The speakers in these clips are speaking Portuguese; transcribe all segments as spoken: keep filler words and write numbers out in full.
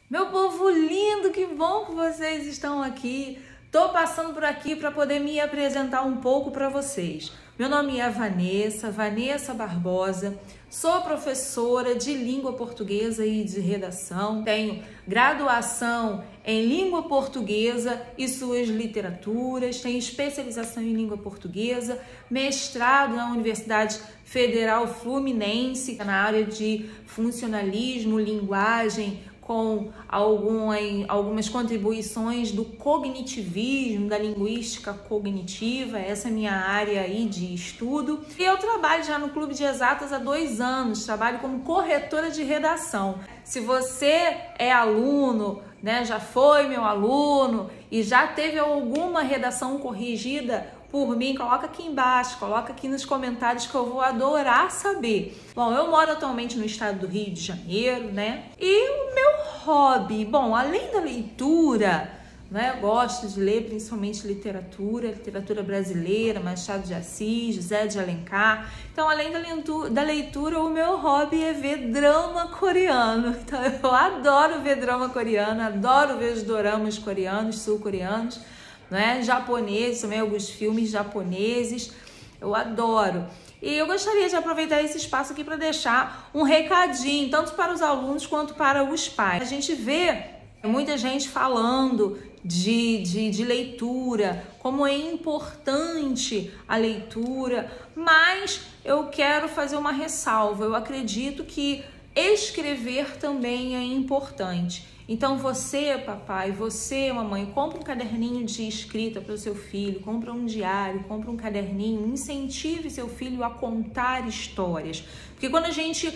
Meu povo lindo, que bom que vocês estão aqui. Tô passando por aqui para poder me apresentar um pouco para vocês. Meu nome é Vanessa, Vanessa Barbosa. Sou professora de língua portuguesa e de redação. Tenho graduação em língua portuguesa e suas literaturas. Tenho especialização em língua portuguesa, mestrado na Universidade Federal Fluminense na área de funcionalismo, linguagem, com algumas contribuições do cognitivismo, da linguística cognitiva. Essa é a minha área aí de estudo. E eu trabalho já no Clube de Exatas há dois anos, trabalho como corretora de redação. Se você é aluno, né, já foi meu aluno e já teve alguma redação corrigida por mim, coloca aqui embaixo, coloca aqui nos comentários que eu vou adorar saber. Bom, eu moro atualmente no estado do Rio de Janeiro, né? E o meu hobby, bom, além da leitura, né? Eu gosto de ler principalmente literatura, literatura brasileira, Machado de Assis, José de Alencar. Então, além da leitura, da leitura, o meu hobby é ver drama coreano. Então, eu adoro ver drama coreano, adoro ver os doramas coreanos, sul-coreanos, né? Japoneses, também alguns filmes japoneses, eu adoro. E eu gostaria de aproveitar esse espaço aqui para deixar um recadinho, tanto para os alunos quanto para os pais. A gente vê muita gente falando de, de, de leitura, como é importante a leitura, mas eu quero fazer uma ressalva. Eu acredito que escrever também é importante. Então você, papai, você, mamãe, compra um caderninho de escrita para o seu filho, compra um diário, compra um caderninho, incentive seu filho a contar histórias. Porque quando a gente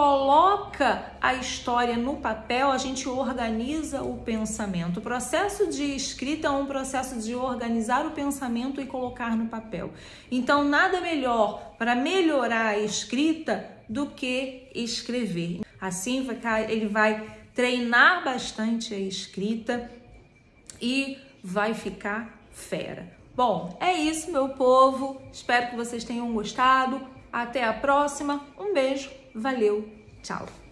coloca a história no papel, a gente organiza o pensamento. O processo de escrita é um processo de organizar o pensamento e colocar no papel. Então, nada melhor para melhorar a escrita do que escrever. Assim, ele vai treinar bastante a escrita e vai ficar fera. Bom, é isso, meu povo. Espero que vocês tenham gostado. Até a próxima. Um beijo. Valeu. Tchau.